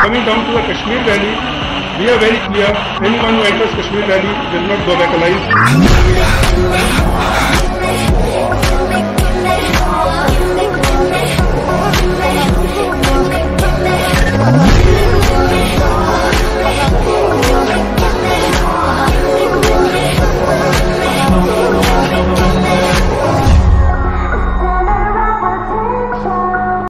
Coming down to the Kashmir Valley, we are very clear, anyone who enters Kashmir Valley will not go back alive.